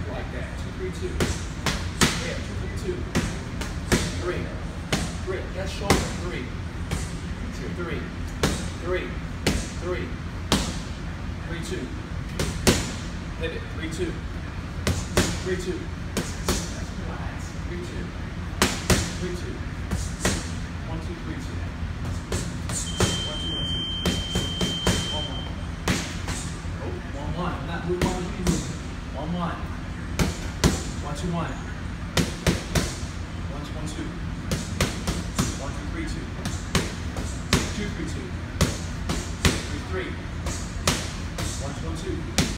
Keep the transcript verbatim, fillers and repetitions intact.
like that. Two, three, two. Yeah, two, three, two. Three. Three. That shoulder. Three. Two, three. Three. Three. Three, two. Hit it. Three, two. Three, two. Relax. Three, two. Three, two. One, two, three, two. One, two, one, two. One, one. Oh, one, one. I'm not moving on, you moving. One, one. One, two, one. One, two, one, two. One, two, three, two. Two, three, two. Three, three. One, two, one, two.